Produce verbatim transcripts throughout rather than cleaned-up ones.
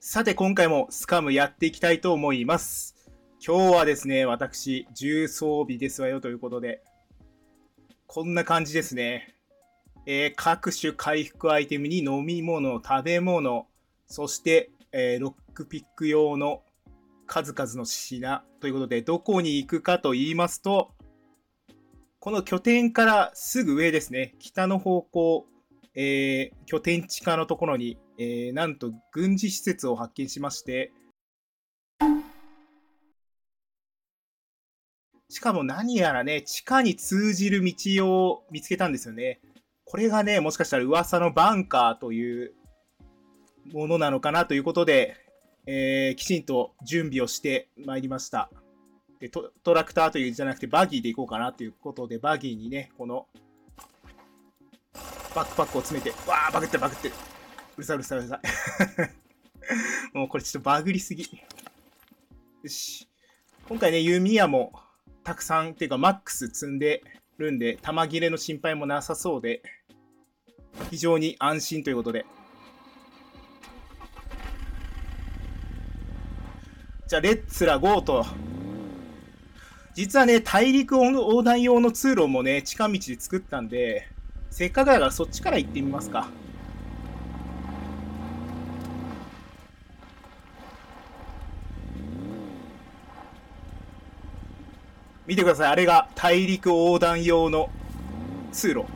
さて今回もスカムやっていきたいと思います。今日はですね、私、重装備ですわよということで、こんな感じですね。えー、各種回復アイテムに飲み物、食べ物、そして、えー、ロックピック用の数々の品ということで、どこに行くかと言いますと、この拠点からすぐ上ですね、北の方向、えー、拠点地下のところに、えー、なんと軍事施設を発見しまして、しかも何やらね、地下に通じる道を見つけたんですよね。これがね、もしかしたら噂のバンカーというものなのかなということで、えー、きちんと準備をしてまいりました。でト、トラクターというじゃなくてバギーで行こうかなということで、バギーにね、このバックパックを詰めて、わー、バグってるバグってる。うるさいうるさいうるさい。もうこれちょっとバグりすぎ。よし。今回ね、弓矢もたくさん、っていうかマックス積んでるんで、弾切れの心配もなさそうで、非常に安心ということで。じゃあ、レッツラゴーと。実はね、大陸横断用の通路もね、近道で作ったんで、せっかくだからそっちから行ってみますか。見てください。あれが大陸横断用の通路。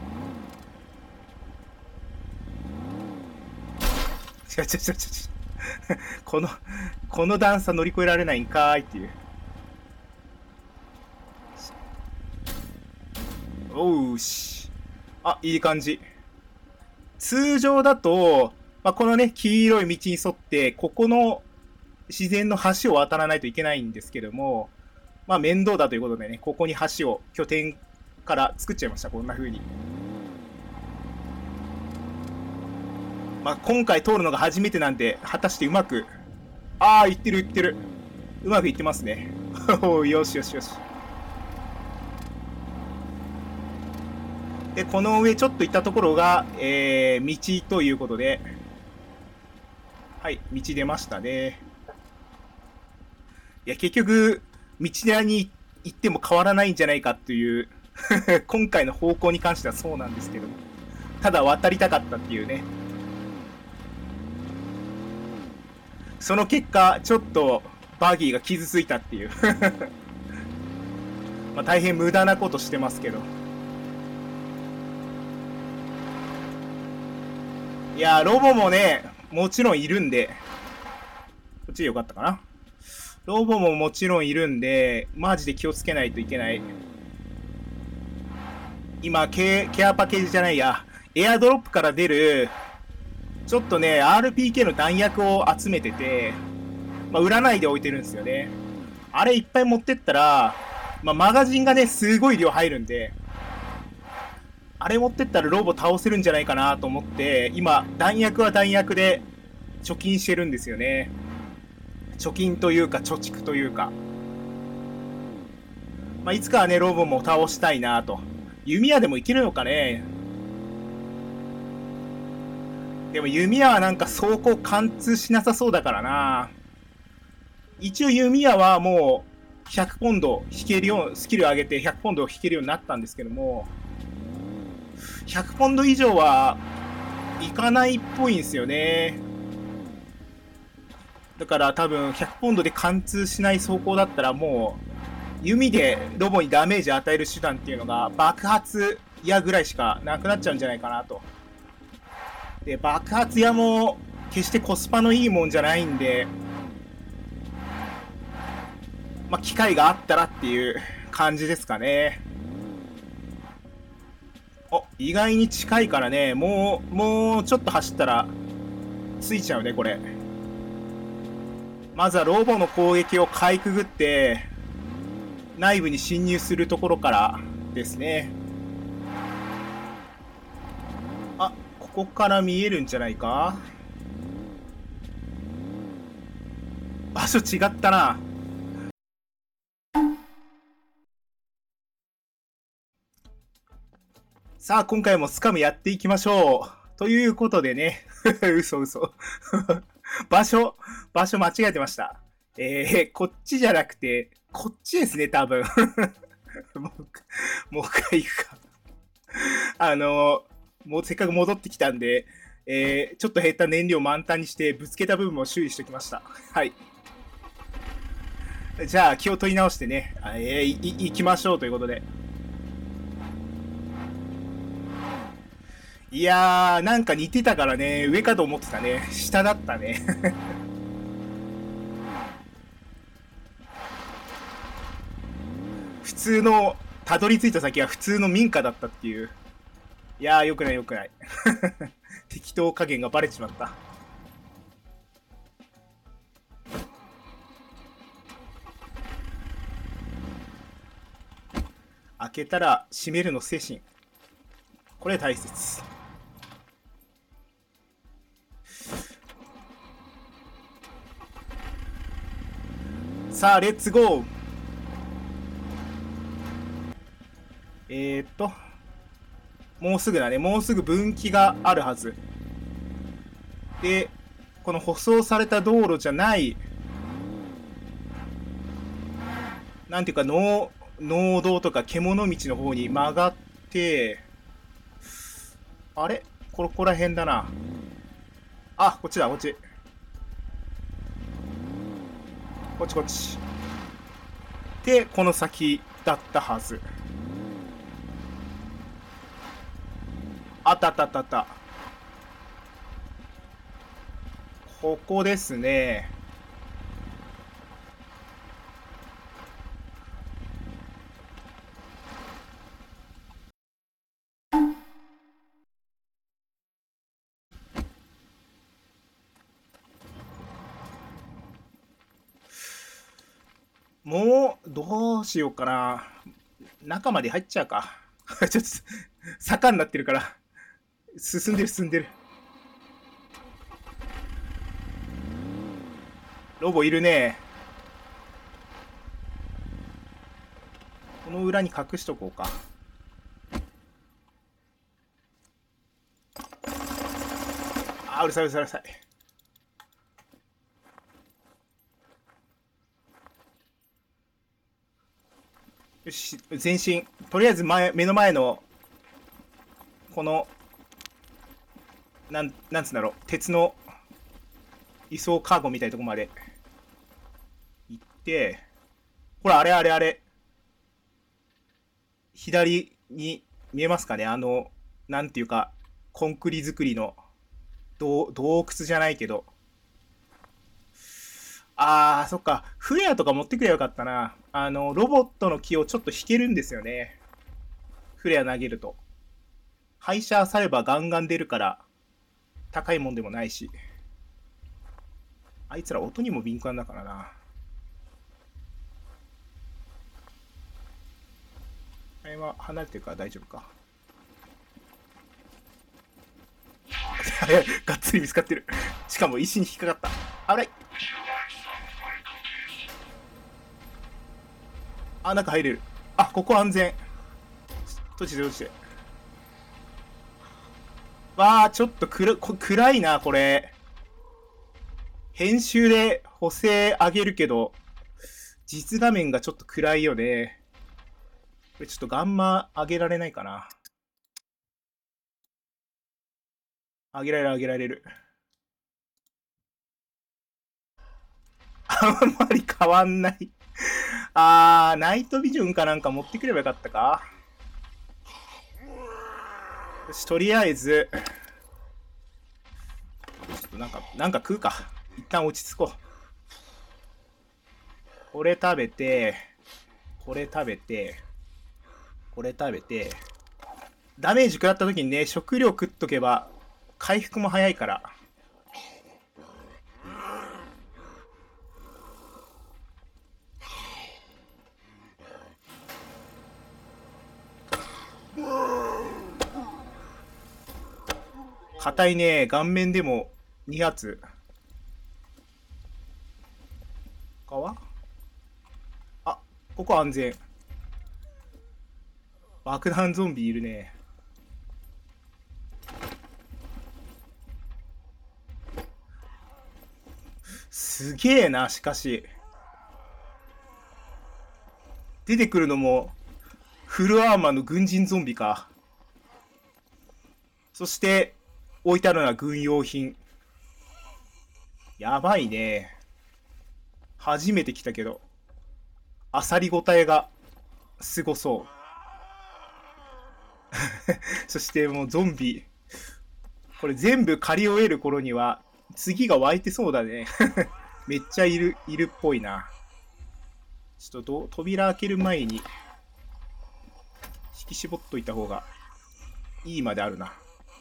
違う違う違う違う。この、この段差乗り越えられないんかーいっていう。おうし。あ、いい感じ。通常だと、まあ、このね、黄色い道に沿って、ここの自然の橋を渡らないといけないんですけども、まあ面倒だということでね、ここに橋を拠点から作っちゃいました。こんな風に。まあ今回通るのが初めてなんで、果たしてうまく、ああ、いってるいってる。うまくいってますね。よしよしよし。で、この上ちょっと行ったところが、えー、道ということで、はい、道出ましたね。いや、結局、道に行っても変わらないんじゃないかっていう今回の方向に関してはそうなんですけど、ただ渡りたかったっていうね。その結果、ちょっとバギーが傷ついたっていうまあ大変無駄なことしてますけど。いや、ロボもね、もちろんいるんで、こっちでよかったかな。ロボももちろんいるんで、マジで気をつけないといけない。今、ケケアパッケージじゃないや、エアドロップから出る、ちょっとね、アールピーケー の弾薬を集めてて、まあ、売らないで置いてるんですよね。あれいっぱい持ってったら、まあ、マガジンがね、すごい量入るんで、あれ持ってったらロボ倒せるんじゃないかなと思って、今、弾薬は弾薬で貯金してるんですよね。貯金というか、貯蓄というか。まあ、いつかはね、ロボも倒したいなと。弓矢でもいけるのかね。でも弓矢はなんか走行貫通しなさそうだからな。一応弓矢はもうひゃくポンド引けるよう、スキル上げてひゃくポンド引けるようになったんですけども、ひゃくポンド以上はいかないっぽいんですよね。だから多分ひゃくポンドで貫通しない走行だったらもう弓でロボにダメージ与える手段っていうのが爆発矢ぐらいしかなくなっちゃうんじゃないかなと。で、爆発矢も決してコスパのいいもんじゃないんで、まあ、機会があったらっていう感じですかね。お、意外に近いからね、もう、もうちょっと走ったら、ついちゃうね、これ。まずはロボの攻撃をかいくぐって、内部に侵入するところからですね。あ、ここから見えるんじゃないか？場所違ったな。さあ、今回もスカムやっていきましょう。ということでね。嘘嘘。場所、 場所間違えてました。えー、こっちじゃなくて、こっちですね、多分。もう、もう一回行くか。あの、もうせっかく戻ってきたんで、えー、ちょっと減った燃料満タンにして、ぶつけた部分も修理しておきました。はい。じゃあ、気を取り直してね、えー、い、い、行きましょうということで。いやー、なんか似てたからね、上かと思ってたね。下だったね。普通の、たどり着いた先は普通の民家だったっていう。いやー、よくないよくない。適当加減がバレちまった。開けたら閉めるの精神。これ大切。さあ、レッツゴー。えー、っと、もうすぐだね。もうすぐ分岐があるはず。で、この舗装された道路じゃない、なんていうか、農、農道とか獣道の方に曲がって、あれここら辺だな。あ、こっちだ、こっち。こっちこっち。で、この先だったはず。あったあったあったあった。ここですね。もう、どうしようかな。中まで入っちゃうか。ちょっと、坂になってるから。進んでる進んでる。ロボいるね。この裏に隠しとこうか。あー、うるさいうるさいうるさい。よし、前進。とりあえず前、目の前の、この、なん、なんつうんだろう、鉄の移送カーゴみたいなとこまで行って、ほら、あれあれあれ。左に見えますかね、あの、なんていうか、コンクリ作りの洞洞窟じゃないけど。あー、そっか。フレアとか持ってくればよかったな。あの、ロボットの木をちょっと引けるんですよね。フレア投げると。廃車さればガンガン出るから、高いもんでもないし。あいつら音にも敏感だからな。あれは離れてるから大丈夫か。がっつり見つかってる。しかも石に引っかかった。危ない。あ、中入れる。あ、ここ安全。閉じて閉じて。わあ、ちょっと暗暗いな、これ。編集で補正上げるけど、実画面がちょっと暗いよね。これちょっとガンマ上げられないかな。上げられる上げられる。あんまり変わんない。あー、ナイトビジョンかなんか持ってくればよかったか。よし、とりあえず、ちょっとなんか、なんか食うか。一旦落ち着こう。これ食べて、これ食べて、これ食べて、ダメージ食らった時にね、食料食っとけば、回復も早いから。硬いね、顔面でもに発。川あ、ここ安全。爆弾ゾンビいるね。 すげえな、しかし。出てくるのも、フルアーマーの軍人ゾンビか。そして、置いてあるのは軍用品。やばいね。初めて来たけど。あさりごたえが、すごそう。そしてもうゾンビ。これ全部借り終える頃には、次が湧いてそうだね。めっちゃいる、いるっぽいな。ちょっとど扉開ける前に、引き絞っといた方がいいまであるな。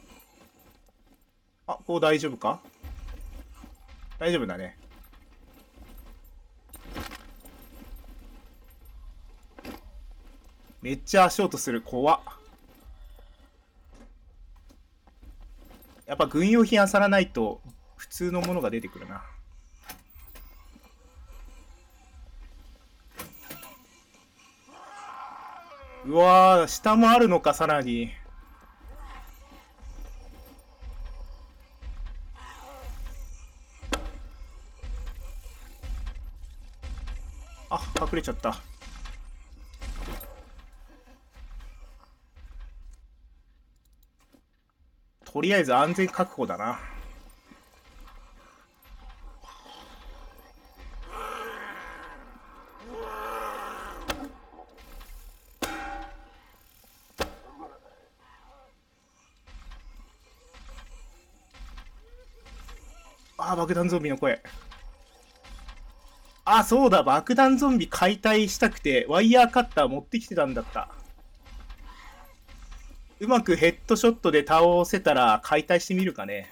あ、こう大丈夫か？大丈夫だね。めっちゃ足音する。怖っ。やっぱ軍用品漁らないと普通のものが出てくるな。うわー、下もあるのか、さらに。あ、隠れちゃった。とりあえず安全確保だな。あ、爆弾ゾンビの声。あ、そうだ、爆弾ゾンビ解体したくて、ワイヤーカッター持ってきてたんだった。うまくヘッドショットで倒せたら解体してみるかね。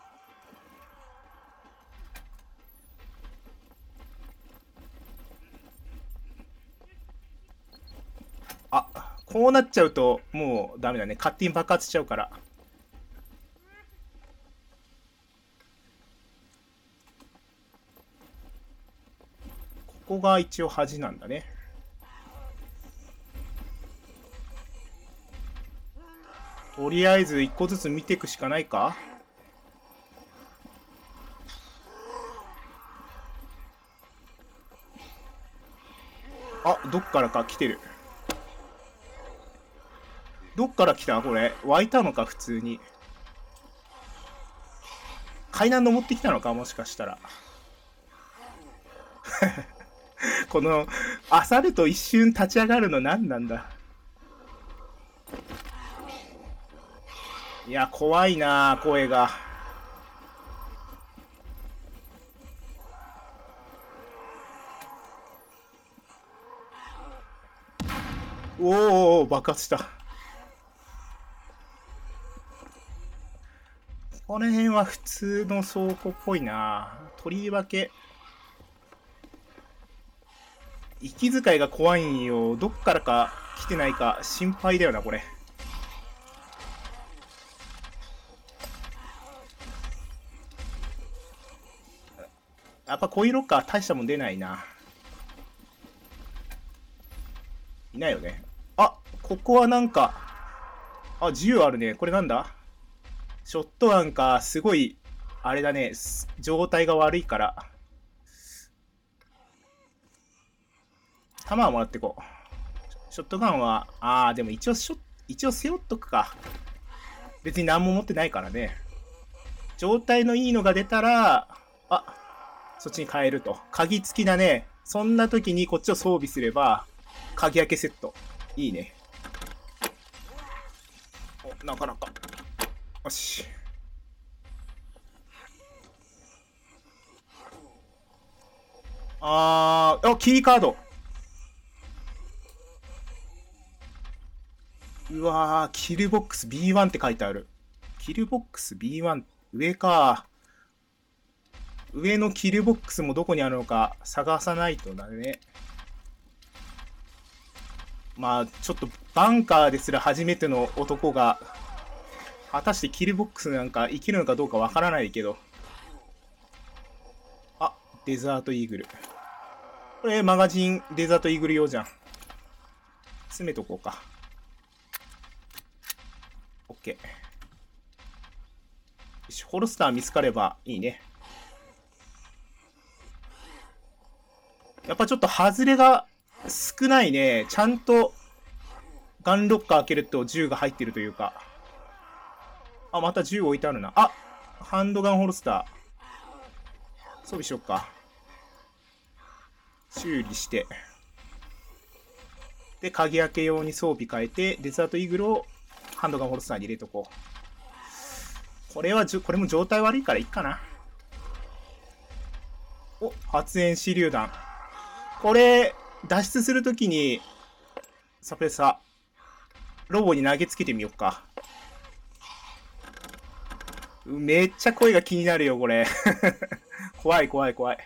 あ、こうなっちゃうともうダメだね。勝手に爆発しちゃうから。ここが一応端なんだね。とりあえず一個ずつ見ていくしかないか。あ、どっからか来てる。どっから来たこれ。湧いたのか普通に。階段登ってきたのかもしかしたら。この、漁ると一瞬立ち上がるの何なんだ。いや、怖いな声が。おお、爆発した。この辺は普通の倉庫っぽいな。とりわけ、息遣いが怖いんよ。どっからか来てないか心配だよな、これ。やっぱこういうロッカー大したもん出ないな。いないよね。あ、ここはなんか、あ、銃あるね。これなんだ？ショットガンか、すごい、あれだね、状態が悪いから。弾はもらってこう。ショットガンは、あー、でも一応ショ、一応背負っとくか。別に何も持ってないからね。状態のいいのが出たら、あ、そっちに変えると。鍵付きだね。そんな時にこっちを装備すれば、鍵開けセット。いいね。お、なかなか。よし。あー、あ、キーカード。うわー、キルボックス ビーワン って書いてある。キルボックス ビーワン、上か。上のキルボックスもどこにあるのか探さないとだね。まあ、ちょっとバンカーですら初めての男が、果たしてキルボックスなんか生きるのかどうかわからないけど。あ、デザートイーグル。これマガジンデザートイーグル用じゃん。詰めとこうか。オッケー。よし、ホルスター見つかればいいね。 やっぱちょっと外れが少ないね。ちゃんとガンロッカー開けると銃が入ってるというか。あ、また銃置いてあるな。あ、ハンドガンホルスター。装備しよっか。修理して。で、鍵開け用に装備変えて、デザートイーグルをハンドガンホルスターに入れとこう。これはじゅ、これも状態悪いからいいかな。お、発煙手榴弾。これ、脱出するときに、サプレッサー、ロボに投げつけてみよっか。めっちゃ声が気になるよ、これ。怖い怖い怖い。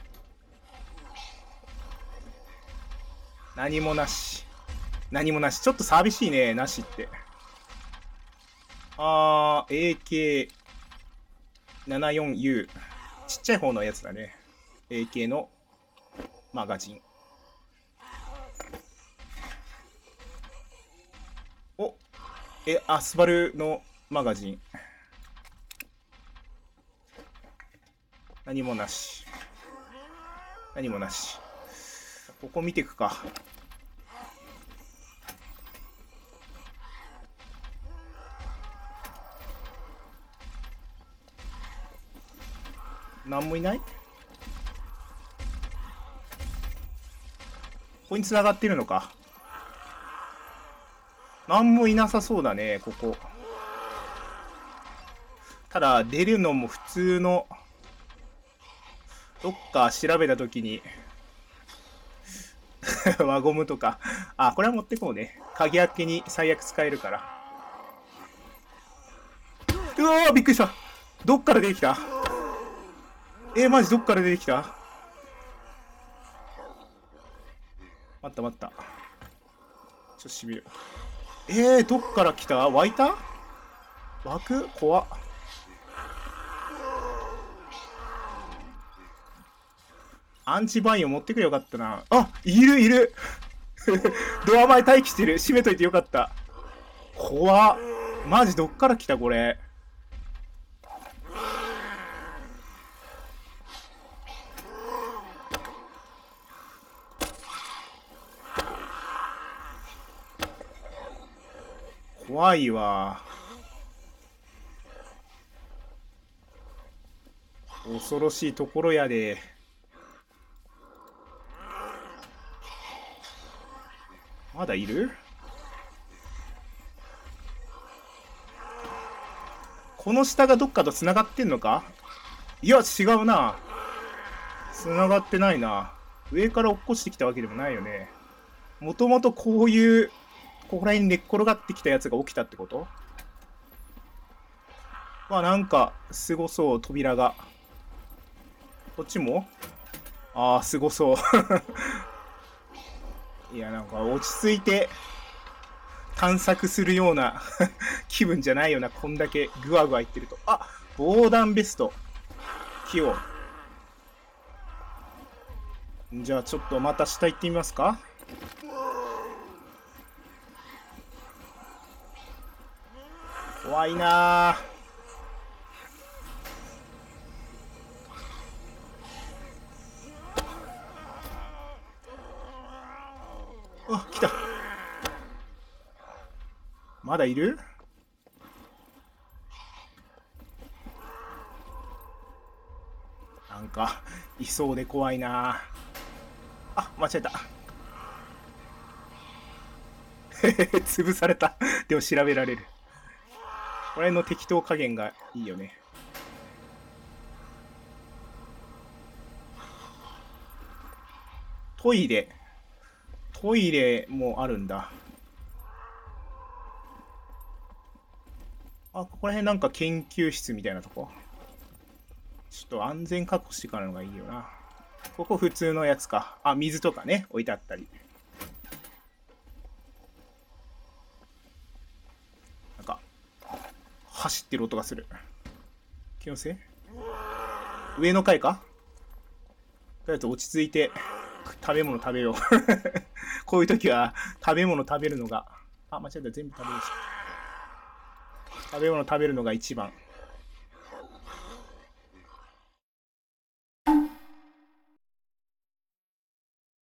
何もなし。何もなし。ちょっと寂しいね、なしって。あー、エーケーななじゅうよんユー。ちっちゃい方のやつだね。エーケー のマガジン。お、え、アスバルのマガジン。何もなし。何もなし。ここ見ていくか。何もいない？ここに繋がってるのか。何もいなさそうだね、ここ。ただ、出るのも普通の、どっか調べたときに、輪ゴムとか。あ、これは持ってこうね。鍵開けに最悪使えるから。うわー、びっくりした。どっから出てきた？えー、マジどっから出てきた？待った待った。ちょっとしびる。えー、どっから来た？湧いた？湧く？怖っ。アンチバイオ持ってくれよかったな。あ、いるいるドア前待機してる。閉めといてよかった。怖っ。マジどっから来たこれ。怖いわ。恐ろしいところやで。まだいる？この下がどっかと繋がってんのか？いや、違うな。繋がってないな。上から落っこちてきたわけでもないよね。もともとこういう、ここら辺に寝っ転がってきたやつが起きたってこと？まあなんか、すごそう、扉が。こっちも？ああ、すごそう。いや、なんか落ち着いて探索するような気分じゃないよな、こんだけグワグワ言ってると。あ、防弾ベスト。木を。じゃあちょっとまた下行ってみますか。怖いなあ。あ、来た。まだいる？なんかいそうで怖いなあ。間違えた。潰された。でも調べられる。これの適当加減がいいよね。トイレ。トイレもあるんだ。あ、ここら辺なんか研究室みたいなとこ。ちょっと安全確保してからのがいいよな。ここ普通のやつか。あ、水とかね、置いてあったり。なんか、走ってる音がする。気のせい？上の階か？とりあえず落ち着いて食べ物食べよう。こういう時は食べ物食べるのが、あ、間違えた、全部食べるし。食べ物食べるのが一番。